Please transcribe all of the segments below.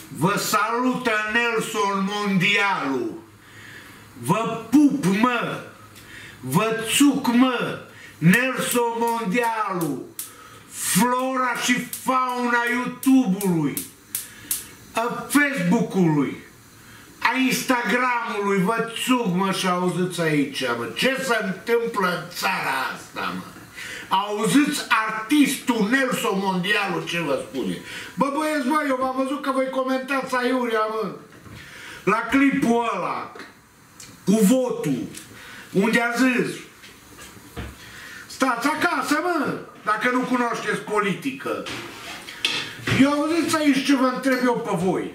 Vă salută Nelson Mondialu. Vă pup, mă. Vă țuc, mă. Nelson Mondialu. Flora și fauna YouTube-ului, a Facebook-ului, a Instagram-ului. Vă țuc, mă, și auziți aici, mă. Ce se întâmplă în țara asta, mă? Auziți artistul Nelson Mondialu ce vă spune. Bă, băieți, bă, eu v-am văzut că voi comentați aiurea, mă, la clipul ăla cu votul, unde a zis: stați acasă, mă, dacă nu cunoașteți politică. Eu auziți aici ce vă întreb eu pe voi.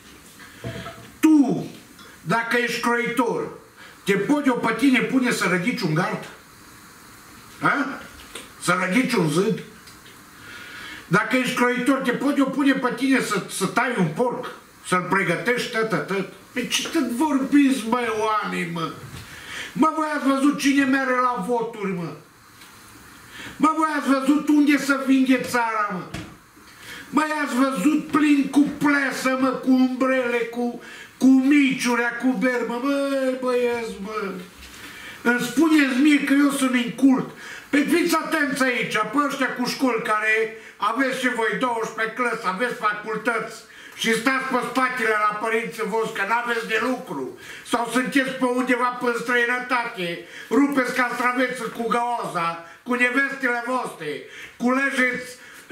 Tu, dacă ești croitor, te pot eu pe tine pune să răghici un gard? Ha? Să răghici un zid? Dacă ești croitor, te pot eu pune pe tine să tai un porc? Să-l pregătești tăt? Pe ce tot vorbiți, băi, oameni, mă? Mă, voi ați văzut cine merge la voturi, mă? Mă, voi ați văzut unde să vinde țara, mă? Măi, ați văzut plin cu plesă, mă, cu umbrele, cu miciurea, cu bermă. Măi, băieți, mă, îmi spuneți mie că eu sunt incult. Păi fiți atenți aici, pe ăștia cu școli care aveți și voi 12 clasă, aveți facultăți și stați pe spatele la părinții voștri că n-aveți de lucru sau sunteți pe undeva pe străinătate, rupeți castraveți cu găoza, cu nevestele voastre, culegeți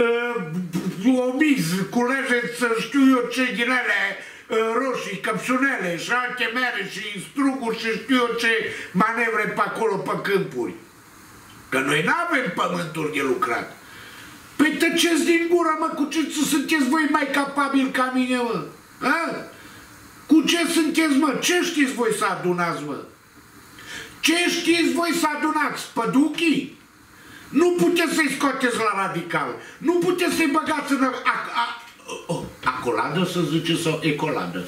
omiz, culegeți știu eu ce din ele roșii, căpșunele și alte mere și struguri și știu eu ce manevre pe acolo pe câmpuri. Că noi n-avem pământuri de lucrat. Păi tăceți din gură, mă, cu ce sunteți voi mai capabili ca mine, mă? A? Cu ce sunteți, mă? Ce știți voi să adunați, mă? Ce știți voi să adunați? Păduchii? Nu puteți să-i scoateți la radical. Nu puteți să-i băgați în acoladă, să zice, sau ecoladă?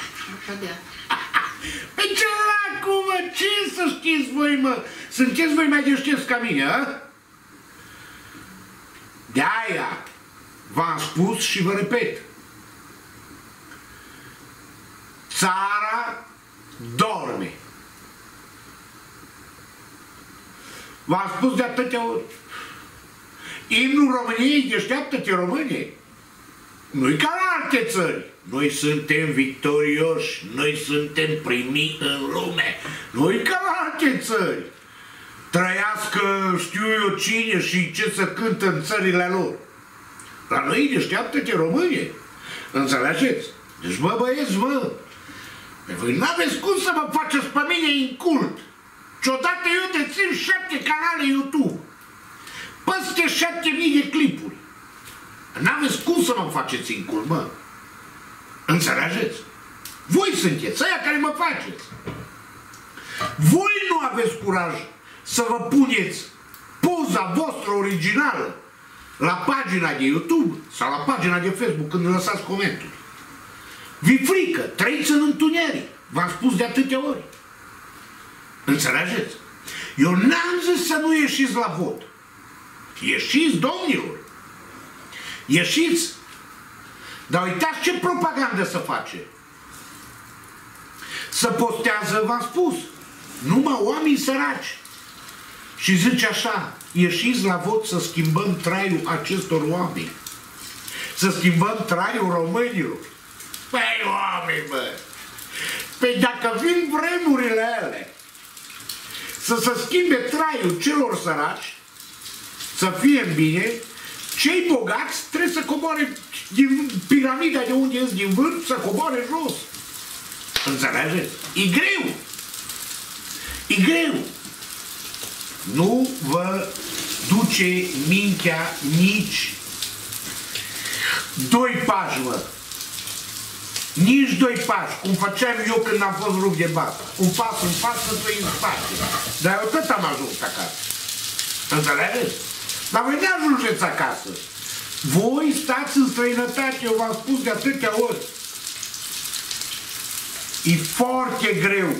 Păi ce lacu, mă? Ce să știți voi, mă? Sunteți voi mai deștepți ca mine, a? De-aia v-am spus și vă repet. Țara dorme. V-am spus de atâtea ori. Imnul României, deșteaptă-te, române. Nu-i ca la alte țări. Noi suntem victorioși, noi suntem primii în lume. Nu-i ca la alte țări. Trăiască știu eu cine și ce să cântă în țările lor. La noi deșteaptă-te, române. Înțelegeți? Deci, bă, băieți, bă, voi n-aveți cum să mă faceți pe mine incult. Ciodată eu dețin 7 canale YouTube. Peste 7.000 de clipuri. N-aveți cum să mă faceți incult, mă. Înțelegeți? Voi sunteți aia care mă faceți. Voi nu aveți curaj să vă puneți poza voastră originală la pagina de YouTube sau la pagina de Facebook când lăsați comentarii. Vi frică, trăiți în întuneric. V-am spus de atâtea ori. Înțelegeți? Eu n-am zis să nu ieșiți la vot. Ieșiți, domnilor. Ieșiți. Dar uitați ce propagandă să face. Să postează, v-am spus, numai oameni săraci. Și zice așa: ieșiți la vot să schimbăm traiul acestor oameni. Să schimbăm traiul românilor. Păi, oameni, bă! Păi dacă vin vremurile alea să se schimbe traiul celor săraci, să fie în bine, cei bogați trebuie să coboare din piramida de unde ies din vârf, să coboare jos. Înțelegeți? E greu. E greu. Nu vă duce mintea nici 2 pași, mă. Nici 2 pași, cum făceam eu când am fost rupt de bată. Un pas în față, 2 în spate. Dar eu tot am ajuns acasă. Înțelegeți? Dar voi nu ajungeți acasă. Voi stați în străinătate, eu v-am spus de atâtea ori. E foarte greu.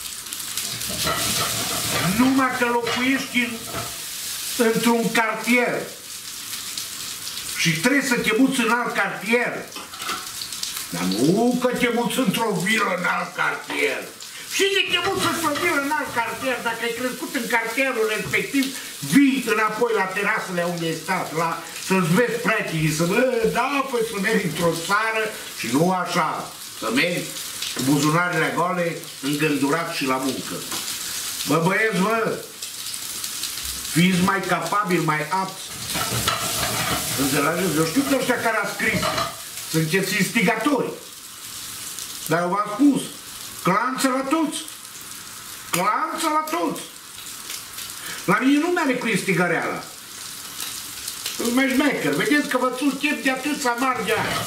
Numai că locuiești într-un cartier și trebuie să te muți în alt cartier. Dar nu că te muți într-o vilă în alt cartier. Și de te muți într-o vilă în alt cartier, dacă ai crescut în cartierul respectiv, vii înapoi la terasele unde ai stat, să-ți vezi prietenii, să da, păi să mergi într-o țară și nu așa, să mergi cu buzunarele goale, îngândurat și la muncă. Bă, băieți, bă, fiți mai capabili, mai apți. Înțelegeți? Eu știu că ăștia care a scris sunteți instigatori. Dar eu v-am spus, clanță la toți. Clanță la toți. La mine nu merge cu instigăreala. Sunt mai șmecher. Vedeți că vă țin chef de atâția mari de ani.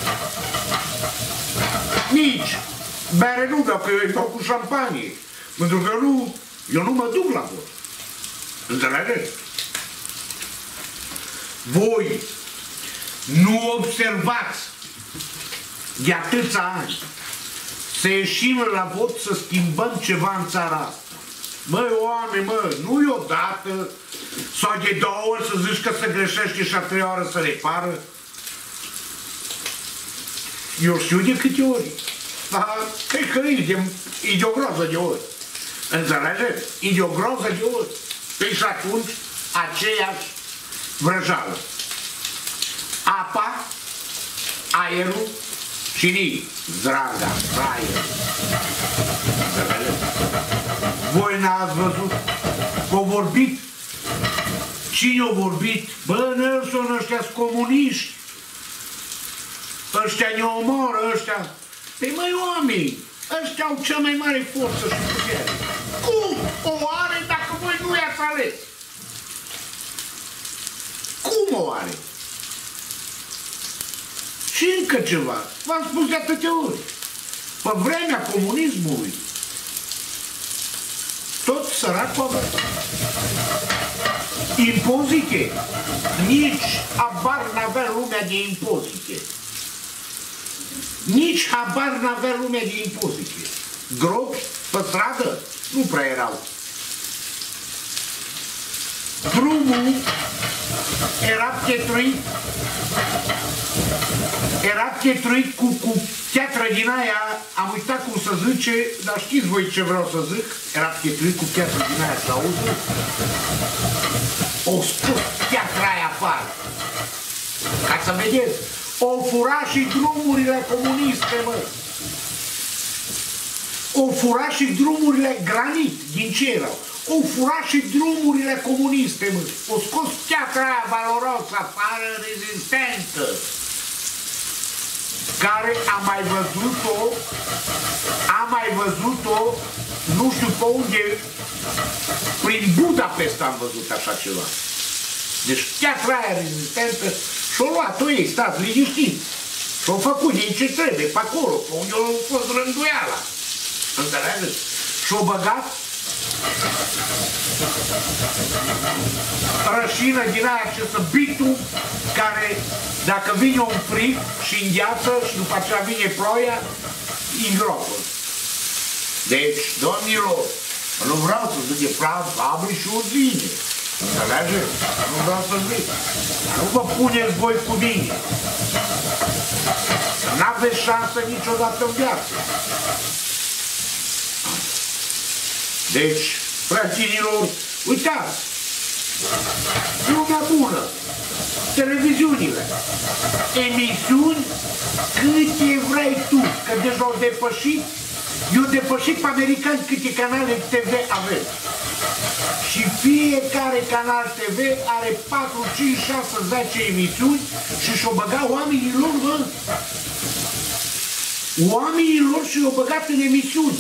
Nici bere nu beau, că eu îi beau cu șampanie. Pentru că eu nu mă duc la vot. Înțelegeți? Voi nu observați de atâția ani să ieșim la vot să schimbăm ceva în țara asta. Măi, oameni, mă, nu e odată sau de 2 ori să zici că se greșește și a 3 ori să repară. Eu știu de câte ori. Dar cred că e de o groază de ori. Înțelegeți? E de o groază de ori. Păi și atunci aceeași vrăjală. Apa, aerul și nici zdraga, aer. Voi n-ați văzut că au vorbit? Cine au vorbit? Bă, Nelson, ăștia-s comuniști. Ăștia ne omoră, ăștia. Păi măi, oameni, ăștia au cea mai mare forță și putere. Cum o are dacă voi nu i-ați ales? Cum o are? Și încă ceva, v-am spus de atâtea ori. Pe vremea comunismului, tot săracul avea impozite. Nici habar n-avea lumea de impozite. Nici habar n-avea lumea de impozite. Gropi pe stradă nu prea erau. Drumul era chetruit cu piatră din aia, am uitat cum să zice, dar știți voi ce vreau să zic? Era chetruit cu piatră din aia, să auzi? O scos piatra aia afară. Ca să vedeți, o fura și drumurile comuniste, mă. O fura și drumurile granit, din ce erau? O fura și drumurile comuniste, mă. O scos piatra aia valoroasă afară, rezistentă. Care am mai văzut-o, nu știu pe unde, prin Budapesta am văzut așa ceva. Deci piatra aia rezistentă și-o luat-o ei, stați liniștiți. Și-o făcut din ce trebuie, pe acolo, pe unde a fost rânduiala. Înțelegeți? Și-o băgat rășină din aia ce să bitul, care dacă vine un frig și îngheață și după aceea vine ploaia, îi îngropă. Deci, domnilor, nu vreau să zic de fabri și uzine. Înțelegeți? Nu vreau să zic. Nu vă puneți voi cu mine. N-aveți șansă niciodată în viață. Deci, fraților, uitați, lumea bună, televiziunile, emisiuni câte vrei tu, că deja au depășit, eu depășit pe americani câte canale TV avem. Și fiecare canal TV are 4, 5, 6, 10 emisiuni și și-o băga oamenilor, mă. Oamenilor și-o băgat în emisiuni.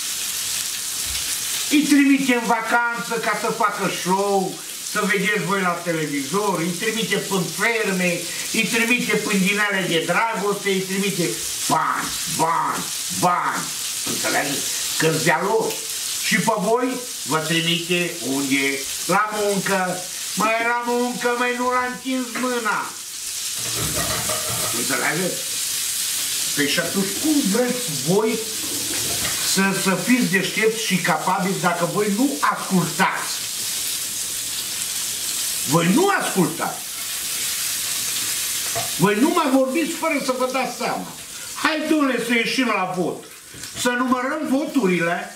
Îi trimite în vacanță ca să facă show, să vedeți voi la televizor, îi trimite până ferme, îi trimite până dinare de dragoste, îi trimite bani, bani, bani. Înțelegeți? Că-ți dea lor. Și pe voi vă trimite unde? La muncă. Măi, la muncă, măi, nu l-a întins mâna. Înțelegeți? Păi și atunci cum vreți voi să fiți deștepți și capabili dacă voi nu ascultați? Voi nu ascultați. Voi nu mai vorbiți fără să vă dați seama. Hai, dom'le, să ieșim la vot. Să numărăm voturile.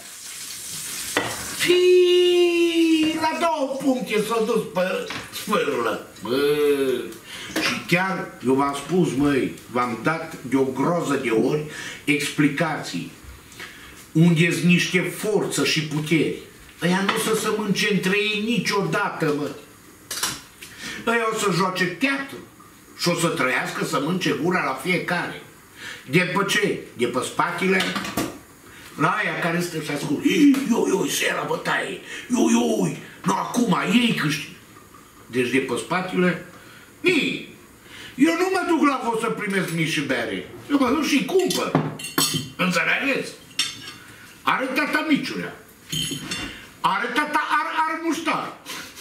Și la 2 puncte s-au dus pe sfârlă. Și chiar, eu v-am spus, măi, v-am dat de o groză de ori explicații. Unde-s niște forță și puteri. Ăia nu o să se mânce între ei niciodată, mă. Ăia o să joace teatru și o să trăiască să mânce gura la fiecare. De pe ce? De pe spatele la aia care stă și ascult. Ioi, se ia la bătaie. Ioi, nu acum, ei câștigă. Deci de pe spatele nii. Eu nu mă duc la vot să primesc mici și bere. Eu mă duc și cumpăr. Înțelegeți? Are tata miciurea. Are tata ar muștar.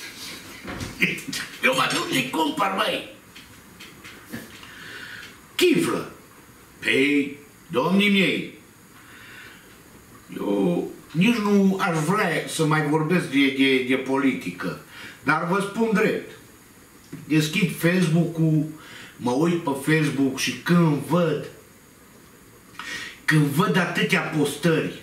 Eu mă duc și cumpăr, băi. Chiflă. Păi, domnii mei, eu nici nu aș vrea să mai vorbesc de politică, dar vă spun drept. Deschid Facebook-ul, mă uit pe Facebook și când văd atâtea postări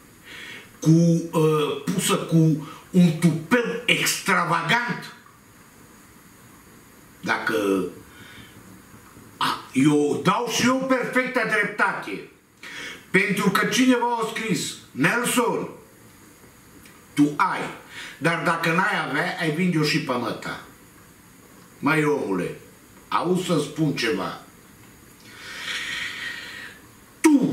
pusă cu un tupeu extravagant, dacă eu dau și eu perfectă dreptate, pentru că cineva a scris: Nelson, tu ai, dar dacă n-ai avea, ai vinde-o și pe măta. Măi, omule, auzi să spun ceva. Tu,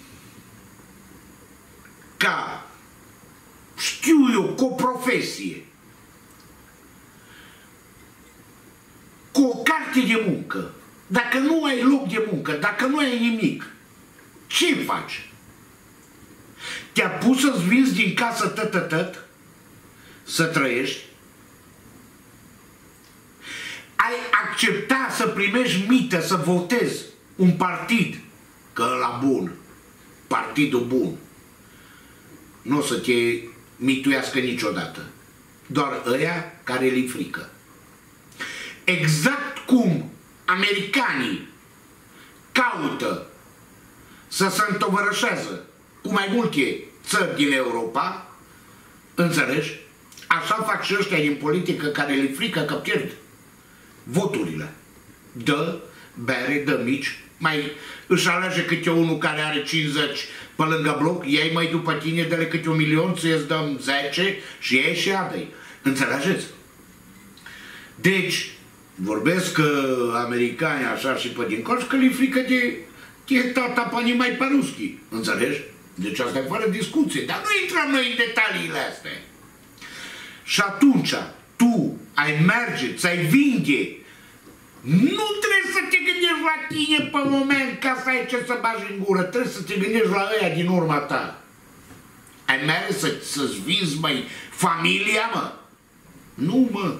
ca, știu eu, cu o profesie, cu o carte de muncă, dacă nu ai loc de muncă, dacă nu ai nimic, ce faci? Te-a pus să-ți vinzi din casă tătătăt, să trăiești? Ai accepta să primești mită, să votezi un partid, că ăla bun, partidul bun, nu o să te mituiască niciodată. Doar ăia care li frică. Exact cum americanii caută să se întovărășează cu mai multe țări din Europa, înțelegi? Așa fac și ăștia din politică care li frică că pierd voturile. Dă bere, dă mici, mai își alege câte unul care are 50 pe lângă bloc, ei mai după tine, dă-le câte 1.000.000, ți-ți dăm 10 și ei și adă-i. Înțelegeți? Deci, vorbesc că americanii așa și pe dincolo și că li frică de tata pani mai pe ruschi. Înțelegi? Deci asta e fără discuție. Dar nu intrăm noi în detaliile astea. Și atunci, tu ai merge, ți-ai vinde. Nu trebuie să te gândești la tine pe moment ca să ai ce să bagi în gură. Trebuie să te gândești la ăia din urma ta. Ai merge să-ți vinzi, măi, familia, mă? Nu, mă.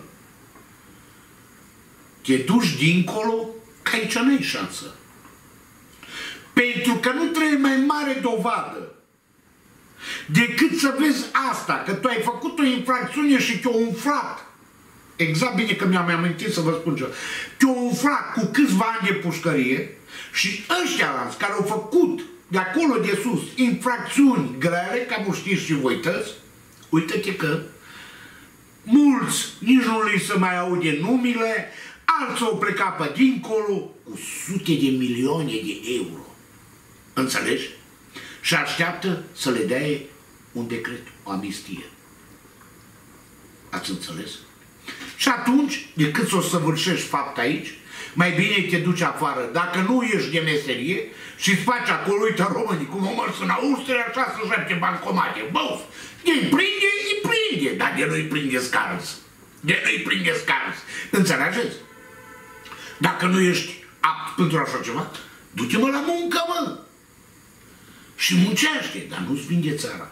Te duci dincolo, că aici n-ai șansă. Pentru că nu trebuie mai mare dovadă decât să vezi asta, că tu ai făcut o infracțiune și te-o umflat. Exact bine că mi-am amintit să vă spun ceva. Te-o umflat cu câțiva ani de pușcărie și ăștia care au făcut de acolo de sus infracțiuni grele, ca vă știți și voi tăți, uite-te că mulți nici nu li se mai aude numele, alții au plecat pe dincolo cu sute de milioane de euro. Înțelegi? Și așteaptă să le dea un decret, o amnistie. Ați înțeles? Și atunci, decât să o săvârșești fapt aici, mai bine te duci afară, dacă nu ești de meserie, și îți faci acolo, uite românii, cum o mers în Austria, așa să șapte bancomate. Băuf! De-i prinde, dar de nu-i prinde scars. De nu-i prinde scars. Înțelegeți? Dacă nu ești apt pentru așa ceva, du-te-mă la muncă, mă! Și muncește, dar nu-ți vinde țara.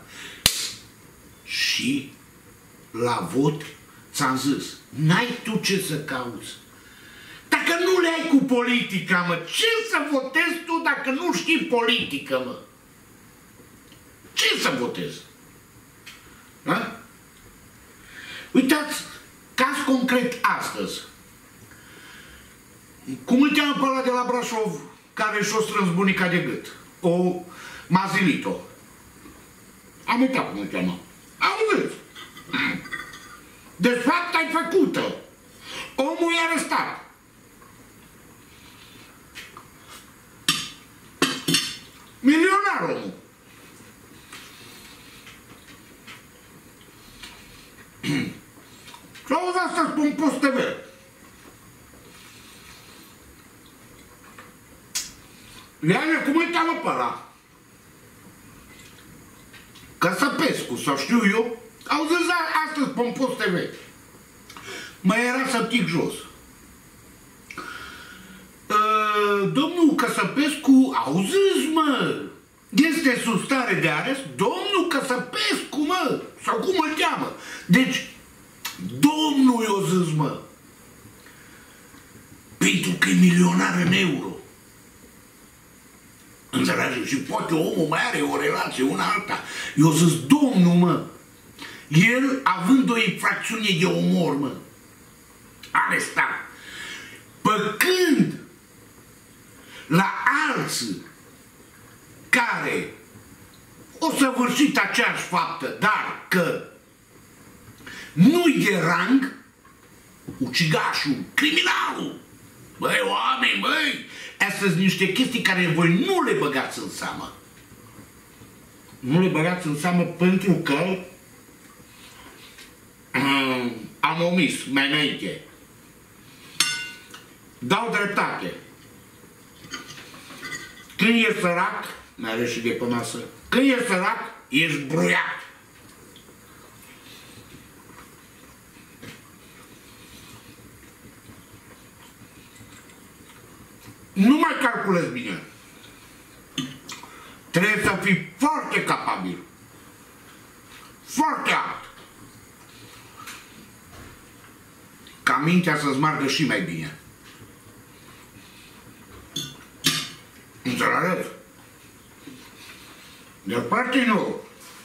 Și la vot ți-am zis, n-ai tu ce să cauți. Dacă nu le ai cu politica, mă, ce să votezi tu dacă nu știi politică, mă? Ce să votezi? Da? Uitați, caz concret astăzi. Cum îl cheamă pe ăla de la Brașov, care și-o strâns bunica de gât. O Mazilito. Am uitat cum o cheamă. Auziți? Deci fapta e făcută. Omul e arestat. Milionar omul. Și auzi asta spun Post TV. Leane, cum îi cheamă pe ăla? Căsăpescu, sau știu eu. Auziți astăzi pe Post TV. Mă era să tic jos. Domnul Căsăpescu, auziți, mă, este sub stare de arest domnul Căsăpescu, mă, sau cum îl cheamă. Deci, domnul i-o zis, mă, pentru că e milionar în euro. Înțelegi? Și poate omul mai are o relație, una alta. I-o zis, domnul, mă, el având o infracțiune de omor, mă, arestat, păcând la alții care o săvârșit aceeași faptă, dar că nu-i de rang, ucigașul, criminalul. Băi, oameni, băi, astea sunt niște chestii care voi nu le băgați în seamă. Nu le băgați în seamă pentru că am omis mai înainte. Dau dreptate. Când ești sărac, mai ales și de pe masă, când ești sărac, ești bruiat. Nu mai calculezi bine. Trebuie să fii foarte capabil. Foarte apt. Ca mintea să-ți meargă și mai bine. Înțelegeți? De parte nu.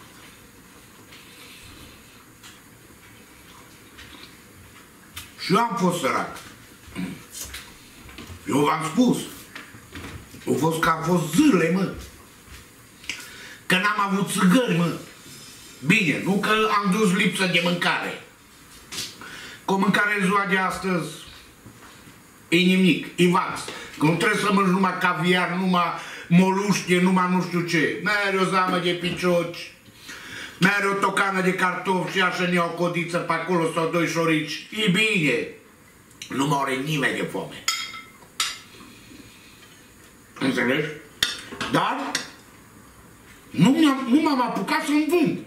Și eu am fost sărac. Eu v-am spus. Că a fost zârle, mă. Că n-am avut țigări, mă. Bine, nu că am dus lipsă de mâncare. Cu mâncare ziua de astăzi e nimic, e vax. Că nu trebuie să mănânci numai caviar, numai molușche, numai nu știu ce. Mere o zamă de picioci, mere o tocană de cartofi și așa ne o codiță pe acolo sau doi șorici. E bine. Nu mă are nimeni de foame. Înțelegi? Dar nu m-am apucat să-mi vând.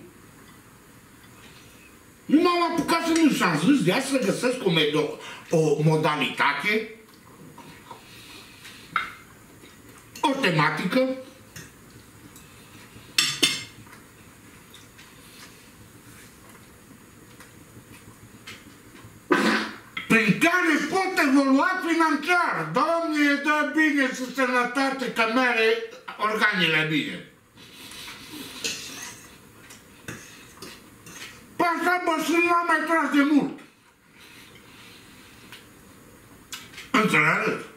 Nu m-am apucat să nu și-am zis de asta să găsesc o modalitate, o tematică prin care pot evolua financiar. Doamne, dă bine și sănătate, că mere organele bine. Pe așa bășâni n-am mai tras de mult. Înțelegeți?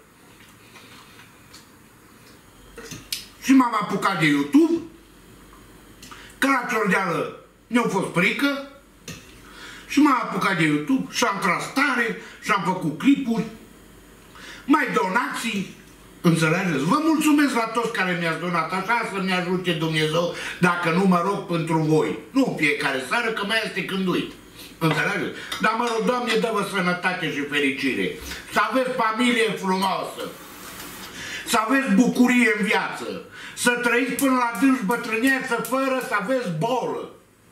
Și m-am apucat de YouTube, că la Ciordeală mi-a fost frică, și m-am apucat de YouTube și am tras tare și am făcut clipuri, mai donații, înțelegeți? Vă mulțumesc la toți care mi-ați donat așa, să-mi ajute Dumnezeu, dacă nu mă rog pentru voi. Nu în fiecare seară, că mai este când uit. Înțelegeți? Dar mă rog, Doamne, dă-vă sănătate și fericire. Să aveți familie frumoasă. Să aveți bucurie în viață. Să trăiți până la dânși bătrâneță fără să aveți bolă.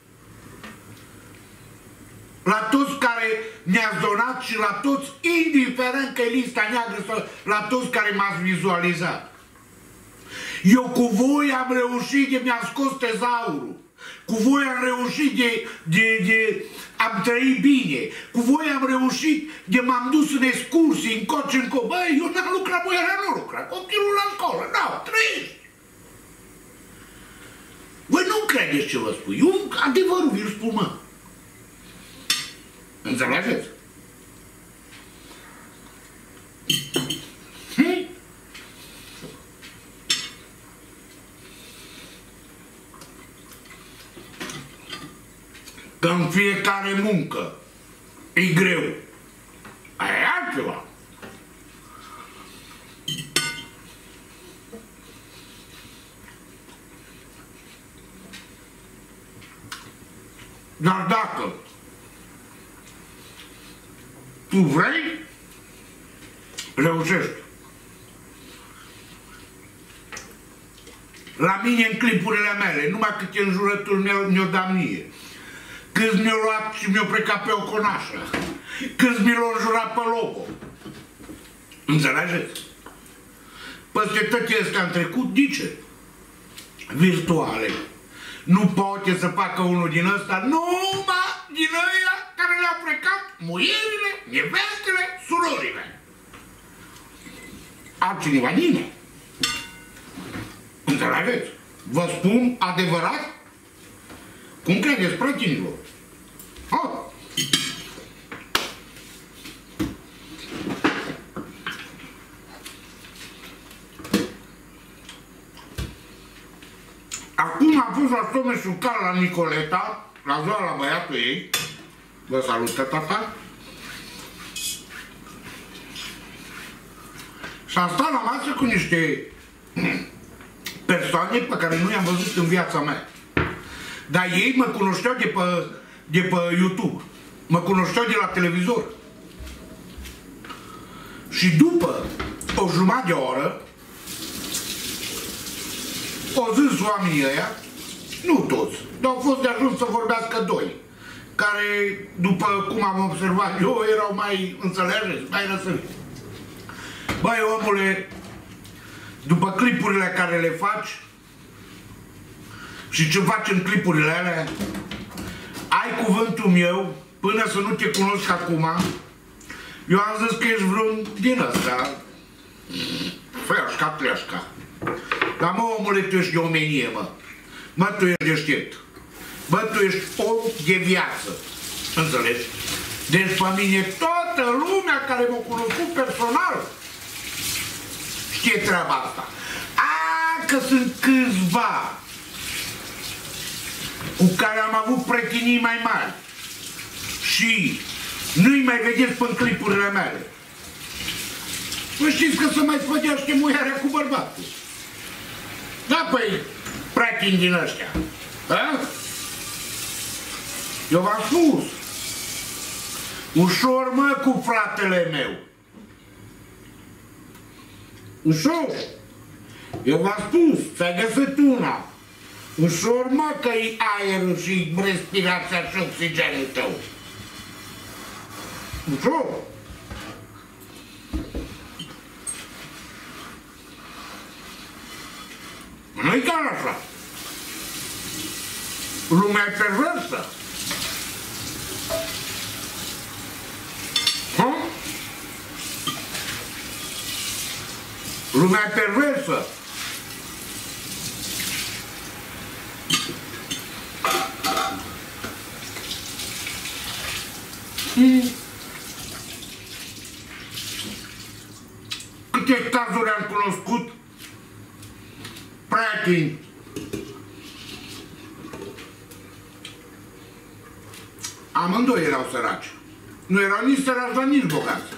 La toți care mi-ați donat și la toți, indiferent că e lista neagră sau la toți care m-ați vizualizat. Eu cu voi am reușit de mi-am scos tezaurul. Cu voi am reușit de am trăit bine. Cu voi am reușit de m-am dus în excursii, în coci, în co. Băi, eu n-am lucrat, voi nu lucrat. Copilul la școală, da, trăiești. Voi nu credeți ce vă spun. Eu adevărul vi-l spun, mă. Înțelegeți? că în fiecare muncă e greu. Aia e altceva. Dar dacă tu vrei, reușești. La mine, în clipurile mele, numai câte înjurături mi-o dat mie. Câți mi-au luat și mi-au plecat pe o conașă. Câți mi l-au înjurat pe logo. Înțelegeți? Peste toate astea în trecut, dice? Virtuale. Nu poate să facă unul din ăsta numai din ăia care le-au plecat muierile, nevestele, surorile. Altcineva nimeni. Înțelegeți? Vă spun adevărat? Cum credeți, prietenilor? Acum a fost la Tomeșul Car la Nicoleta, la ziua la băiatul ei. Vă salută, tata. Și am stat la masă cu niște persoane pe care nu i-am văzut în viața mea. Dar ei mă cunoșteau de pe YouTube. Mă cunoșteau de la televizor. Și după o jumătate de oră, au zis oamenii ăia, nu toți, dar au fost de ajuns să vorbească doi, care, după cum am observat eu, erau mai înțelegeți, mai răsăriți. Băi, omule, după clipurile care le faci și ce faci în clipurile alea, ai cuvântul meu, până să nu te cunosc acum, eu am zis că ești vreun din ăsta, fleașca, fleașca. Dar mă, omule, tu ești de omenie, mă. Mă, tu ești deștept. Bă, tu ești om de viață. Înțelegi? Deci pe mine toată lumea care m-a cunoscut personal știe treaba asta. Că sunt câțiva cu care am avut prietenii mai mari și nu-i mai vedeți pe clipurile mele. Vă știți că se mai spădește muiarea cu bărbatul. Da, păi, prieteni din ăștia. Da? Eu v-am spus. Ușor, mă, cu fratele meu. Ușor. Eu v-am spus, ți-ai găsit una. Ușor, mă, că-i aerul și respirația și oxigenul tău. Ușor. Nu-i chiar așa. Lumea e perversă. Lumea e perversă. Câte cazuri am cunoscut? Prieteni. Amândoi erau săraci. Nu erau nici săraci, dar nici bogați.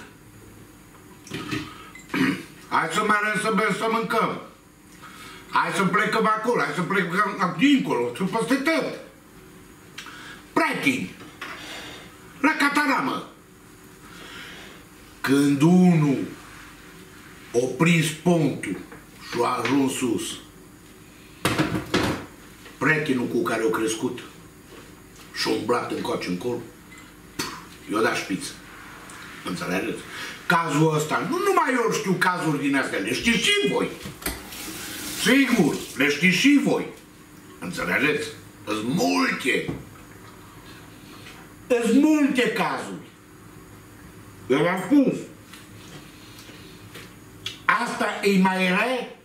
Hai să mergem să bem, să mâncăm. Hai să plecăm acolo, hai să plecăm dincolo, să peste tot. Prieteni. La Cataramă. Când unul a prins pontul și a ajuns sus, prietenul cu care a crescut și-a umblat încoace încolo, i-a dat șpiță. Înțelegeți? Cazul ăsta, nu numai eu știu cazuri din astea, le știți și voi. Sigur, le știți și voi. Înțelegeți? Sunt multe. Sunt multe cazuri. Eu v-am spus. Asta e mai rea?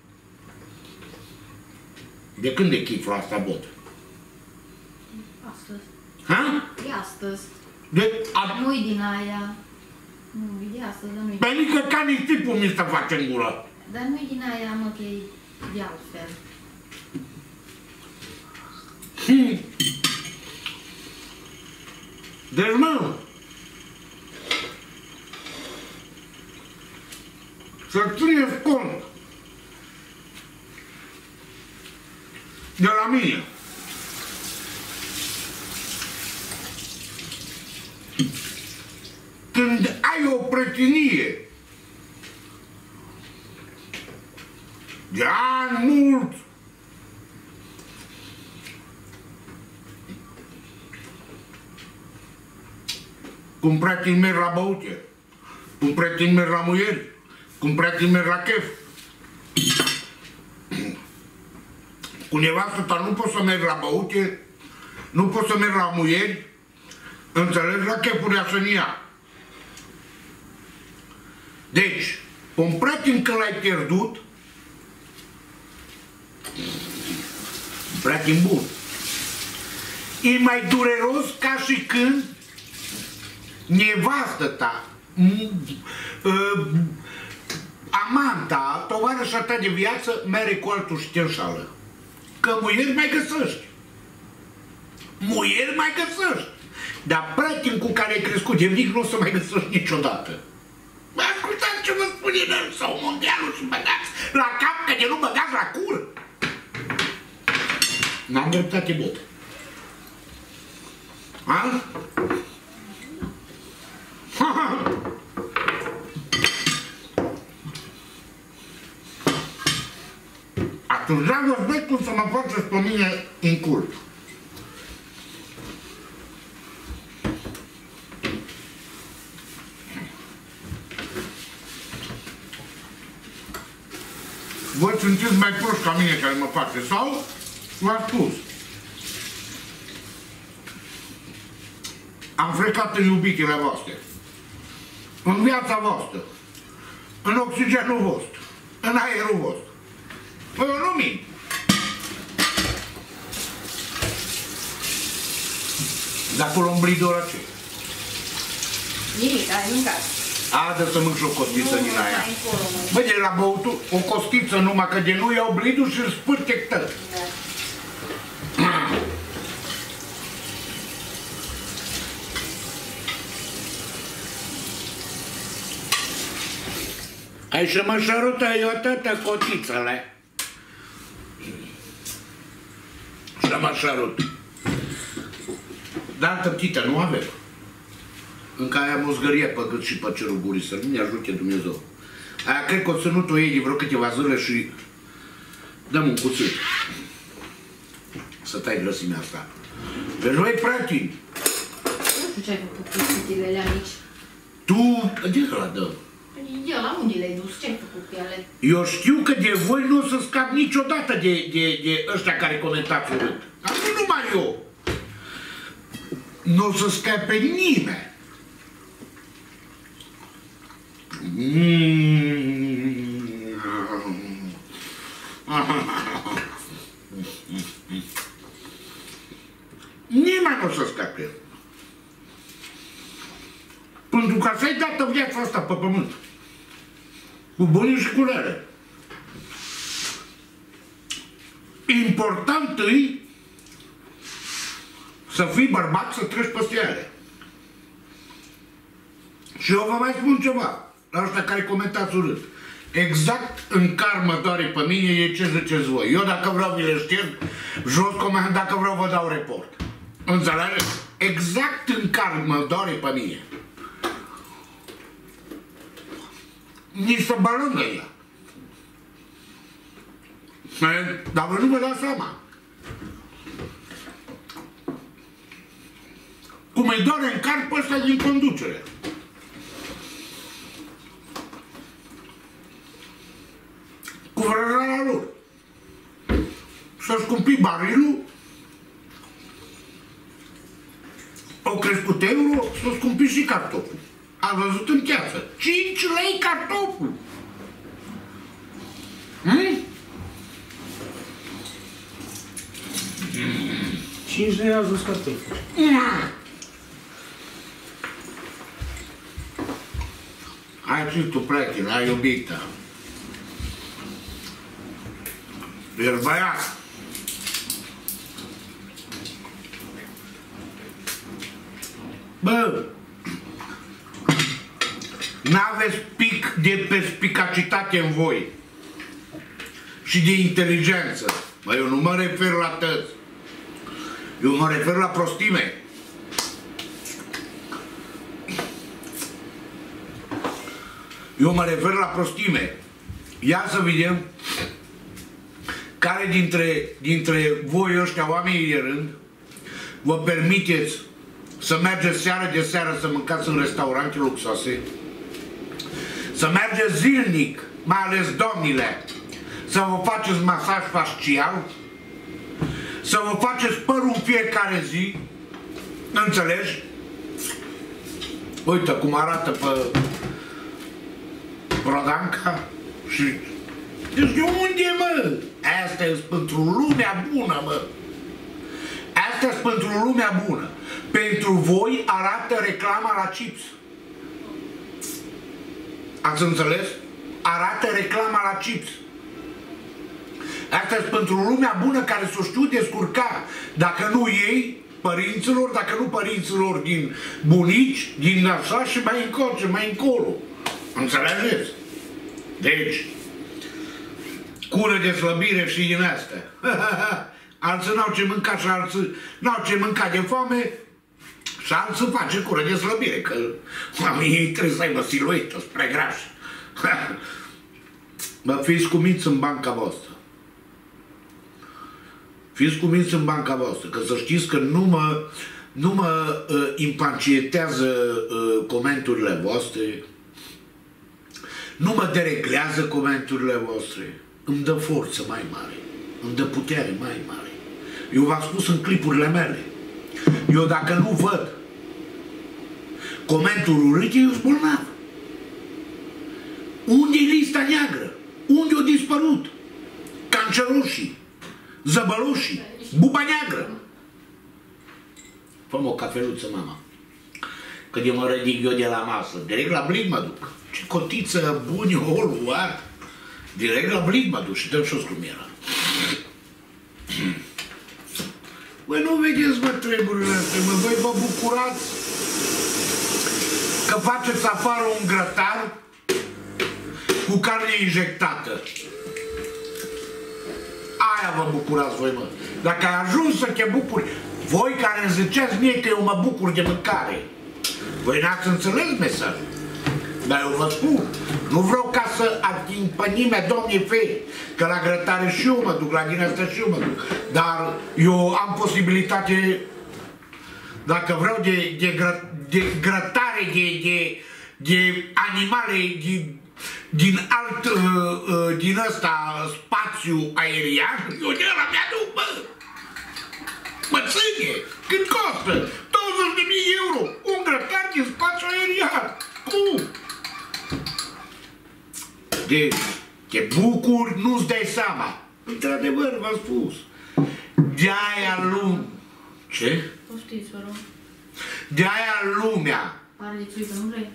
De când e chifra asta, bot? Astăzi. Ha? E astăzi. Nu-i din aia. Nu, e de astăzi, dar nu-i. Pentru că ca nici tipul mi se face în gură. Dar nu-i din aia, mă, că e de altfel. Deci, mă, să țineți cont de la mine. Când ai o prietenie de ani mult, cum prieteni merg la băute, cum prieteni merg la muieri, cum prieteni merg la chef. Cu nevastă ta nu poți să mergi la băute, nu poți să mergi la muieri, înțelegi, la chefuri asănia. Deci, un prieten că l-ai pierdut, un prieten bun, e mai dureros ca și când nevastă ta, amanta, tovarășa ta de viață, mere cu altul și te înșală. Că muieri mai găsești. Muieri mai găsești. Dar prieten cu care ai crescut de mic nu o să mai găsești niciodată. Ascultați ce vă spune el sau mondialul și băgați la cap, că de nu băgați la cur. N-am dreptate, băt. Ha? Atunci vreau să cum să mă faceți pe mine în cult. Voi sunteți mai proști ca mine care mă face, sau v-am spus. Am frecat în iubitele voastre, în viața voastră, în oxigenul vostru, în aerul vostru. Păi eu nu mint. Dar cu lomblidul ăla ce? Nimic, ai mâncat. Adă să mânc și o costiță din aia. Bă, de la băutul, o costiță numai, că de nu iau blidul și îl spârtec. Da. Ai să mă sărută eu tătă cotițele. Să mă sărut. Dar altă ptită nu avem. Încă aia mozgărie pe gât și pe cerul gurii, să nu ne ajute Dumnezeu. Aia cred că o ținut-o ei de vreo câteva zile și dăm un cuțit. Să tai grăsimea asta. Deci noi, prieteni. Nu știu ce ai făcut cu cuțitile alea mici. Tu, de ăla dă. Eu la unde le-ai dus? Ce ai făcut cu ele? Eu știu că de voi nu o să scap niciodată de ăștia care comentați urât. Dar nu numai eu. Nu o să scape nimeni. Nimeni nu o să scape. Pentru că să-i dată viața asta pe pământ. Cu bunii și cu rele. Important e să fii bărbat, să treci peste ele. Și eu vă mai spun ceva, la ăștia care comentați urât. Exact în care mă doare pe mine e ce ziceți voi. Eu dacă vreau vi le șterg, jos comand, dacă vreau vă dau report. Înțelegeți? Exact în care mă doare pe mine. Nici să bălângă ea. Dar vă nu vă dați seama. Cum îi doare în car pe ăsta din conducere. Cu vrăjala lor. Să-și cumpi barilul, au crescut euro, să-și cumpi și cartoful. Am văzut în piață. 5 lei cartoful. 5 lei a ajuns cartoful. Hai și tu pleci, la iubită. Ești băiat. Bă, n-aveți pic de perspicacitate în voi și de inteligență. Bă, eu nu mă refer la tăți. Eu mă refer la prostime. Eu mă refer la prostime. Ia să vedem care dintre voi ăștia, oamenii de rând, vă permiteți să mergeți seară de seară să mâncați în restaurante luxoase, să mergeți zilnic, mai ales domnile, să vă faceți masaj fascial, să vă faceți părul în fiecare zi, înțelegi? Uite cum arată pe Brodanca și... Deci de unde, mă? Asta e pentru lumea bună, mă. Asta e pentru lumea bună. Pentru voi arată reclama la chips. Ați înțeles? Arată reclama la chips. Asta e pentru lumea bună care s-o știu descurca. Dacă nu ei, părinților, dacă nu părinților din bunici, din așa și mai încoace, mai încolo. Înțelegeți? Deci, cură de slăbire și din astea. Alții n-au ce mânca și alții n-au ce mânca de foame și alții face cură de slăbire, că oamenii trebuie să aibă siluetă spre graș. Bă, fiți cuminți în banca voastră. Fiți cuminți în banca voastră, că să știți că nu mă impancietează comenturile voastre, nu mă dereglează comenturile voastre, îmi dă forță mai mare, îmi dă putere mai mare. Eu v-am spus în clipurile mele, eu dacă nu văd comentul urât, eu sunt bolnav. Unde e lista neagră? Unde a dispărut? Canceroșii, zăbăloșii, buba neagră. Fă-mă o cafeluță, mama, că de mă ridic eu de la masă, direct la blic mă duc. Ce cotiță buni o luat, direct la blic mă duc și dăm și-o scrumiera. Băi, nu vedeți, mă, treburile astea, mă, voi vă bucurați că faceți afară un grătar cu carne injectată. Aia vă bucurați voi, mă. Dacă ai ajuns să te bucuri, voi care îmi ziceați mie că eu mă bucur de mâncare, voi n-ați înțeles mesajul. Dar eu vă spun, nu vreau ca să ating pe nimeni, domnii fei, că la grătare și eu mă duc, la din asta și eu mă duc. Dar eu am posibilitate, dacă vreau de grătare, de animale, din alt, din ăsta, spațiu aerian, eu de ăla mi-aduc, bă! Mă ține! Cât costă? 20.000 euro! Un grătar din spațiu aerian! Cum? Deci, te bucuri, nu-ți dai seama. Într-adevăr, v-am spus. De-aia lumea... Ce? Poftiți, vă rog. De-aia lumea... Pare de țuică, nu vrei?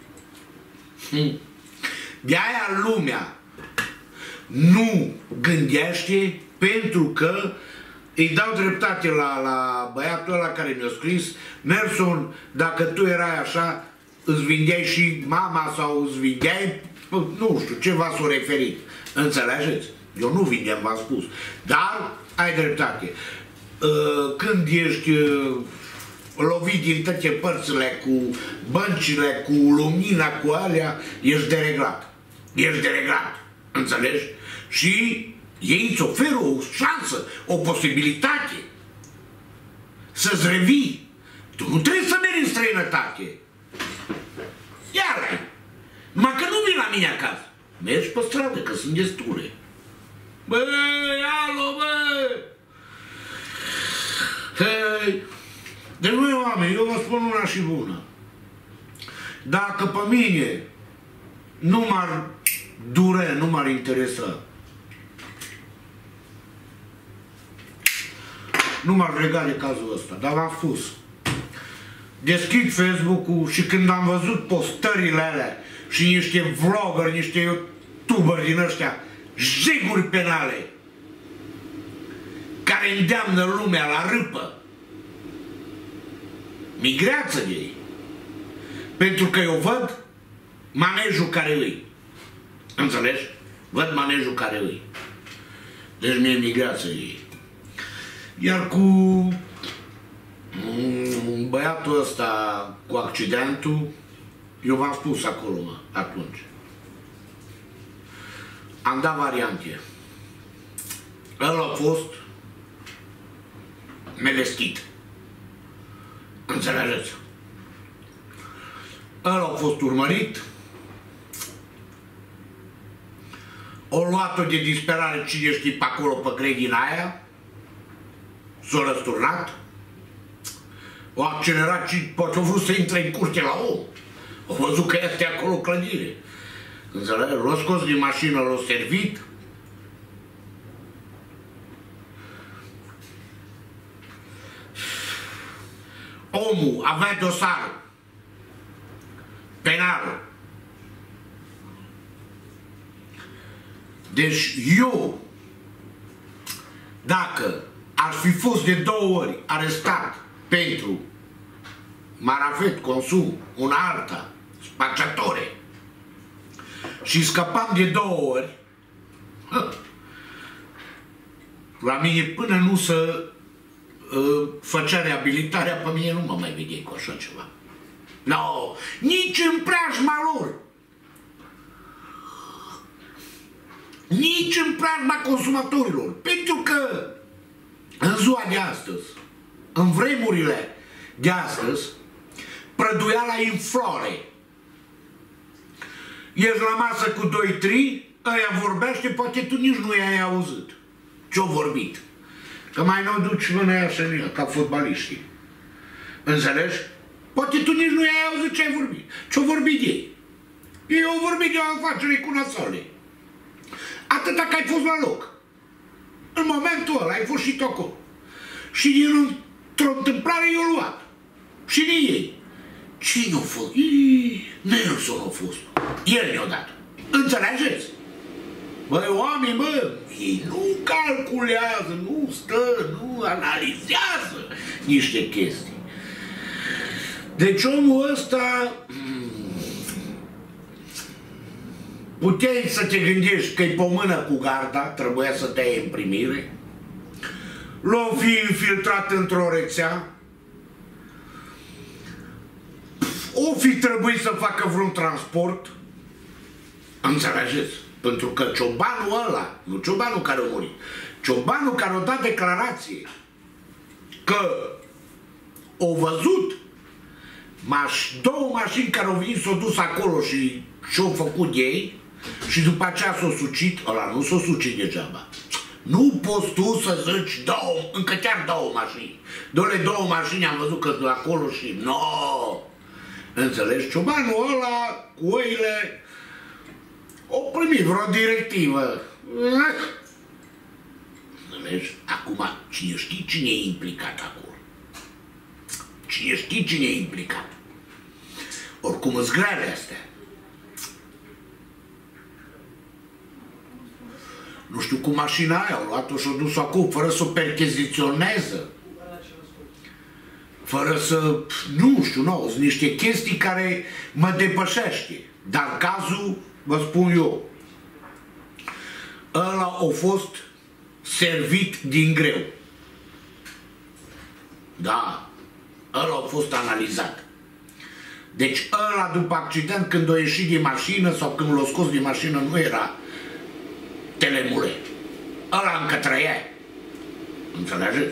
De-aia lumea nu gândește, pentru că îi dau dreptate la băiatul ăla care mi-a scris: Nelson, dacă tu erai așa, îți vindeai și mama sau îți vindeai, nu știu, ceva s-o referit. Înțelegeți? Eu nu vindeam, v-am spus. Dar ai dreptate. Când ești lovit din toate părțile, cu băncile, cu lumina, cu alea, ești dereglat. Ești dereglat. Înțelegi? Și ei îți oferă o șansă, o posibilitate să-ți revii. Tu nu trebuie să mergi în străinătate. Iar numai că nu vii la mine acasă. Mergi pe stradă, că sunt destule. Băi, alo, bă! Hei! Deci, noi, oameni, eu vă spun una și bună. Dacă pe mine nu m-ar dure, nu m-ar interesa, nu m-ar lega de cazul ăsta, dar v-am spus. Deschid Facebook-ul și când am văzut postările alea și niște vloggeri, niște youtuberi din ăștia, jiguri penale, care îndeamnă lumea la râpă, Migreață de ei. Pentru că eu văd manejul care îi. Înțelegi? Văd manejul care îi. Deci mie migreață de ei. Iar cu băiatul ăsta, cu accidentul, eu v-am spus acolo, mă, atunci. Am dat variante. Ăla a fost melestit. Înțelegeți? Ăla a fost urmărit. O luat-o de disperare cine știe pe acolo, pe grădina aia. S-a răsturnat. O accelerat și poate a vrut să intre în curte la om. Au văzut că este acolo clădire. Înțelegi? L-a scos din mașină, l-a servit. Omul avea dosarul penal. Deci eu, dacă aș fi fost de 2 ori arestat pentru marafet, consum, una alta, spacciatore, și scăpam de 2 ori, la mine până nu se făcea reabilitarea, pe mine nu mă mai vedeai cu așa ceva. No, nici în preajma lor. Nici în preajma consumatorilor. Pentru că în ziua de astăzi, în vremurile de astăzi, prăduiala e în floare. Ești la masă cu 2-3, ăia vorbește, poate tu nici nu i-ai auzit ce-o vorbit. Că mai nu duci mâna aia senilă, ca fotbaliștii. Înțelegi? Poate tu nici nu i-ai auzit ce ai vorbit. Ce-o vorbit ei? Ei au vorbit de o afacere cu nasoale. Atâta că ai fost la loc. În momentul ăla ai fost și tu acolo. Și dintr-o întâmplare i-au luat. Și de ei. Cine a fost? Nelson a fost. El ne-a dat. Înțelegeți? Băi, oameni, bă, ei nu calculează, nu stă, nu analizează niște chestii. Deci omul ăsta, puteai să te gândești că-i pe mână cu garda, trebuia să te iei în primire, l-o fi infiltrat într-o rețea, o fi trebuit să facă vreun transport, înțelegeți? Pentru că ciobanul ăla, nu ciobanul care a murit, ciobanul care a dat declarație că au văzut 2 mașini care au venit, s-au dus acolo și ce-au făcut ei și după aceea s-au sucit, ăla nu s-au sucit degeaba. Nu poți tu să zici încă chiar 2 mașini. Dole 2 mașini am văzut că sunt acolo și no. Înțelegi? Ciobanul ăla cu oile o primit vreo directivă. Înțelegi? Acum, cine știe cine e implicat acolo? Cine știe cine e implicat? Oricum îți grele astea. Nu știu cum mașina aia, au luat-o și-o dus-o acolo, fără să o percheziționeze. Fără să, nu știu, nu, sunt niște chestii care mă depășește. Dar cazul, vă spun eu, ăla a fost servit din greu. Da, ăla a fost analizat. Deci ăla după accident, când a ieșit din mașină sau când l-a scos din mașină, nu era telemule. Ăla încă trăia. Înțelegeți?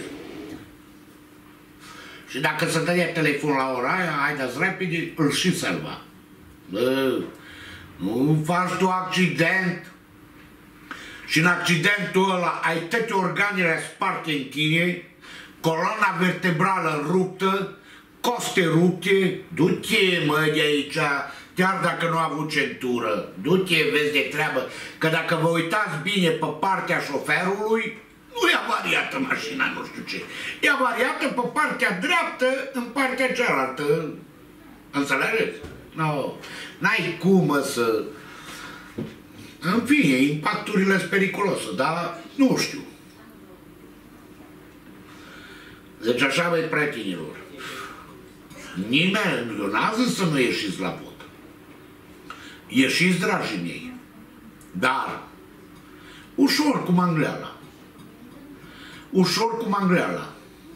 Și dacă se dădea telefon la ora aia, haideți repede, îl și salva. Bă, nu faci tu accident și în accidentul ăla ai toate organele sparte în tine, coloana vertebrală ruptă, coste rupte, du-te, mă, de aici, chiar dacă nu a avut centură, du-te, vezi de treabă, că dacă vă uitați bine pe partea șoferului, nu e avariată mașina, nu știu ce. E avariată pe partea dreaptă, în partea cealaltă. Înțelegeți? No. N-ai cum să... În fine, impacturile sunt periculoase, dar nu știu. Deci așa, băi, prietenilor. Nimeni, eu n-am zis să nu ieșiți la vot. Ieșiți, dragii mei. Dar, ușor cu mangleala. Ușor cu mangleala.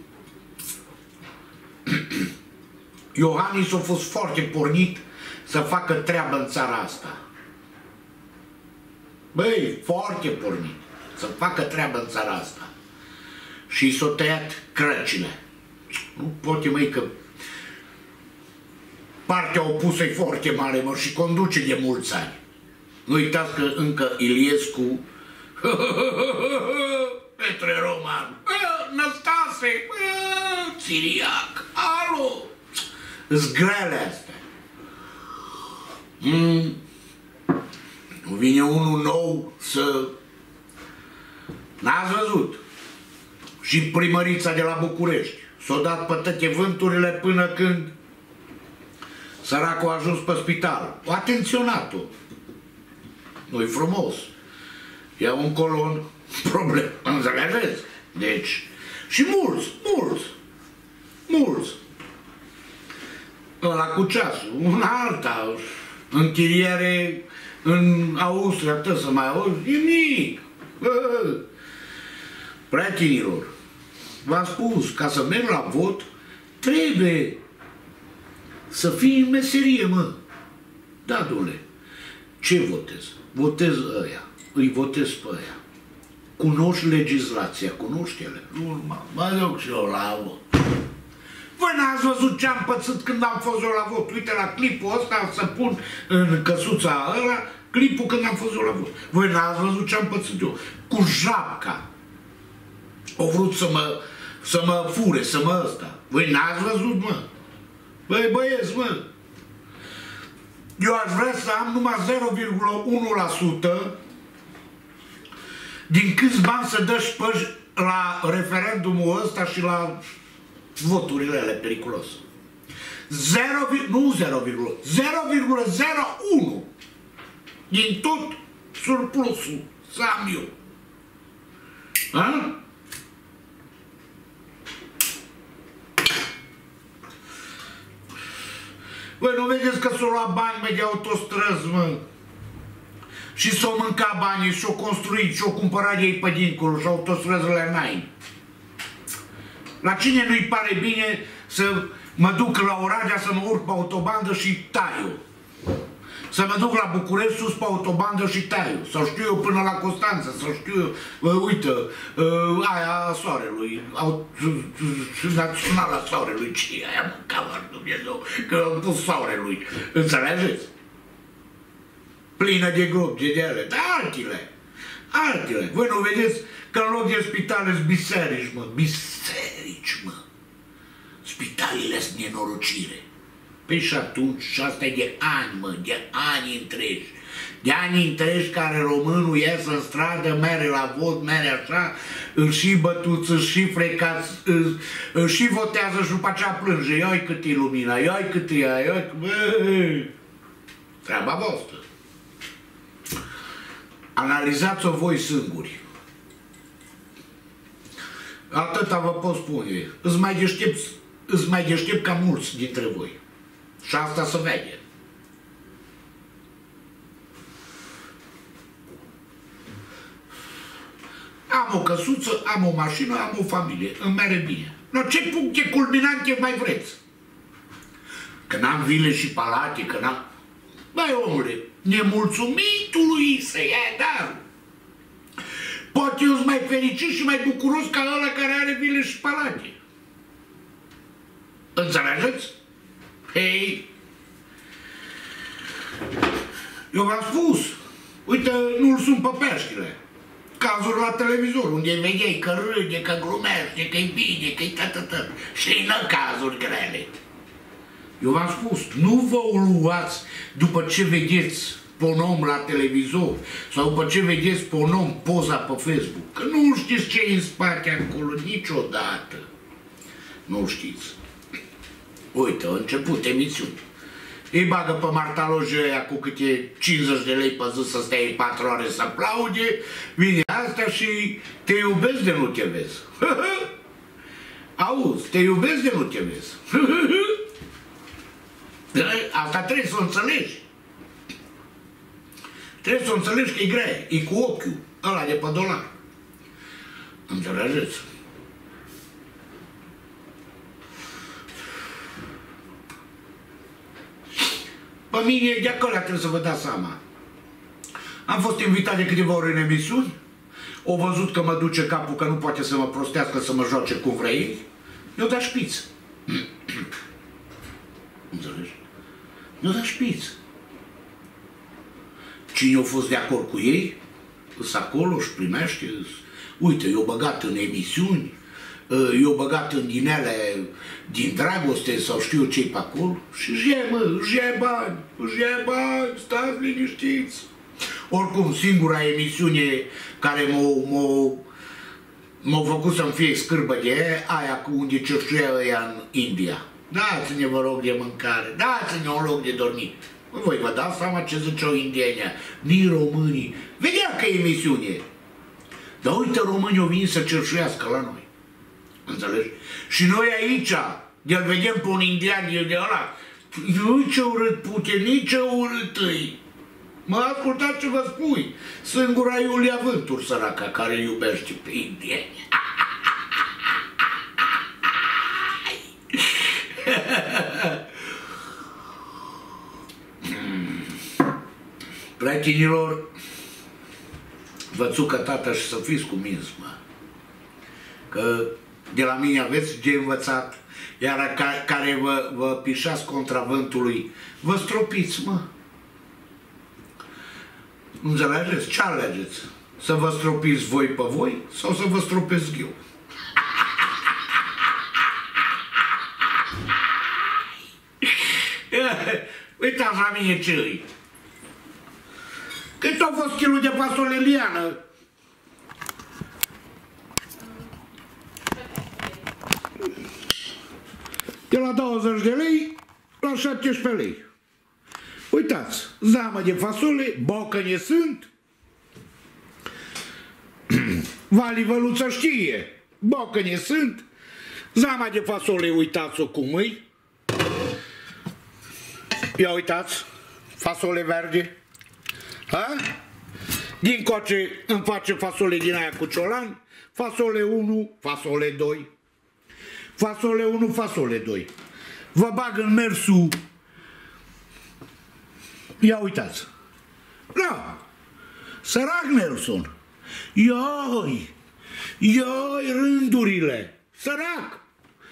Iohannis a fost foarte pornit să facă treabă în țara asta. Băi, foarte pornit să facă treabă în țara asta. Și s-au tăiat crăcile. Nu poate, măi, că partea opusă e foarte mare, mă, și conduce de mulți ani. Nu uitați că încă Iliescu, Petre Roman, Năstase, Țiriac, alo, îs grele astea. Vine unul nou să... N-ați văzut? Și primărița de la București s-a dat pe toate vânturile până când săracul a ajuns pe spital. O atenționat-o. Nu-i frumos. Ia un colon, problem. Înțelegeți? Deci, și mulți. Ăla cu ceasul, una alta, închiriere în Austria, tot să mai auzi, nimic. Prietenilor, v-am spus, ca să merg la vot, trebuie să fii în meserie, mă. Da, dom'le, ce votez? Votez ăia, îi votez pe ăia. Cunoști legislația, cunoști ele? Nu, mă duc și eu la vot. Voi n-ați văzut ce am pățit când am fost eu la vot? Uite la clipul ăsta, să pun în căsuța ăla, clipul când am fost eu la vot. Voi n-ați văzut ce am pățit eu? Cu japca. Au vrut să mă fure, să mă ăsta. Voi n-ați văzut, mă? Băi, băieți, mă. Eu aș vrea să am numai 0,1% din câți bani să dă și la referendumul ăsta și la voturile alea periculos. 0,01 din tot surplusul să am eu. Ha? Voi nu vedeți că s-au luat bani de autostrăzi, mă? Și s-au mâncat banii, și-au construit, și-au cumpărat ei pe dincolo, și autostrăzile n-ai. La cine nu-i pare bine să mă duc la Oradea, să mă urc pe autobandă și taiu? Să mă duc la București sus pe autobandă și taiu? Sau știu eu până la Constanța, sau știu eu, uite, aia a Soarelui, naționala Soarelui, ce e aia, mă, camar, Dumnezeu, că am pus Soarelui, înțelegeți? Plină de gropi, de ele, dar altele. Voi nu vedeți că în loc de spitale sunt biserici, mă, spitalele sunt nenorocire. Păi și atunci, și asta e de ani, mă, de ani întregi. De ani întregi care românul ies în stradă, mere la vot, mere așa, îl și bătuți, îl și frecați, îl și votează și după aceea plânge. Ioi cât e lumina, ioi cât e aia, ioi cât... Treaba voastră. Analizați-o voi singuri. Atâta vă pot spune. Îți mai deștept ca mulți dintre voi. Și asta se vede. Am o căsuță, am o mașină, am o familie. Îmi mere bine. No, ce puncte culminante mai vreți? Că n-am vile și palate, că n-am... Băi, omule, nemulțumitului să ia darul. Poate eu sunt mai fericit și mai bucuros ca ăla care are vile și palate. Înțelegeți? Hei, eu v-am spus, uite, nu-l sun pe Peștile. Cazuri la televizor, unde vedeai că râde, că glumește, că-i bine, că-i tătătă. Și n-a cazuri grele. Eu v-am spus, nu vă luați după ce vedeți pe un om la televizor sau după ce vedeți pe un om poza pe Facebook, că nu știți ce e în spate acolo niciodată. Nu știți. Uite, a început emisiune. Îi bagă pe martalojii ăia cu câte 50 de lei pe zi să stai 4 ore să aplaude, vine asta și te iubesc de nu te vezi. Auzi, te iubesc de nu te vezi. Asta trebuie să o înțelegi. Trebuie să o înțelegi că e grea, e cu ochiul ăla de pe dolar. Înțelegeți? Pe mine, de acolo trebuie să vă dați seama. Am fost invitat de câteva ori în emisiuni, au văzut că mă duce capul, că nu poate să mă prostească, să mă joace cum vrea ei, mi-au dat șpiț. Înțelegi? Mi-au dat șpiț. Cine a fost de acord cu ei, îs acolo, își primește, uite, eu băgat în emisiuni, eu băgat în dinele din dragoste sau știu ce-i pe acolo și își ia bani, stați liniștiți. Oricum, singura emisiune care m-a făcut să-mi fie scârbă de aia cu unde cerșuia ăia în India. Dați-ne, vă rog, de mâncare, dați-ne un loc de dormit. Voi vă dați seama ce ziceau indienii, ni românii. Vedea că e emisiune. Dar uite, românii au venit să cerșuiască la noi. Înțelegi? Și noi aici, de-l vedem pe un indian, de ăla, nu ce urât Putin, nici ce urât îi. Mă ascultați ce vă spui. Singura Iulia Vântur, săraca, care iubește pe indieni. Prietenilor, vă țucă tata și să fiți cuminți, mă. Că de la mine aveți de învățat, iar care vă pișați contra vântului, vă stropiți, mă. Înțelegeți? Ce alegeți? Să vă stropiți voi pe voi sau să vă stropesc eu? Uitați la mine ce-i. Cât a fost kilul de fasole liană? De la 20 de lei la 17 lei. Uitați, zamă de fasole, bocăne sunt. Vali Văluță știe, bocăne sunt. Zama de fasole, uitați-o cum îi. Ia uitați, fasole verde. Ha? Din coace îmi face fasole din aia cu ciolan, fasole 1, fasole 2. Fasole 1, fasole 2. Vă bag în mersul. Ia uitați. Da. Sărac Nelson. Ioi, rândurile. Sărac.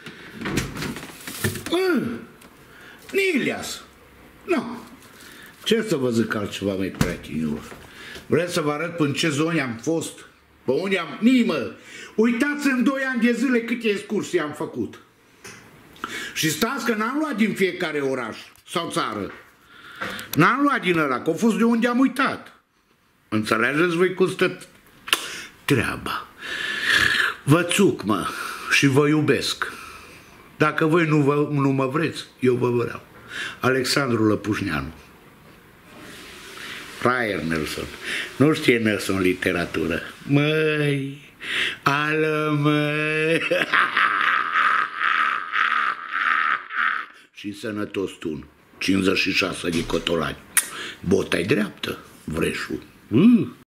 Nilias. Nu. Ce să vă zic altceva, măi, prietenilor? Vreți să vă arăt până ce zone am fost? Pe unde am... Nimă! Uitați în 2 ani de zile câte excursii am făcut. Și stați că n-am luat din fiecare oraș sau țară. N-am luat din ăla, că a fost de unde am uitat. Înțelegeți voi cum stă treaba? Vă țuc, mă, și vă iubesc. Dacă voi nu mă vreți, eu vă vreau. Alexandru Lăpușneanu. Fraier Nelson. Nu știe Nelson literatură. Măi, ală, măi. Și sănătos tun. 56 de cotolani. Bota-i dreaptă, vreșul.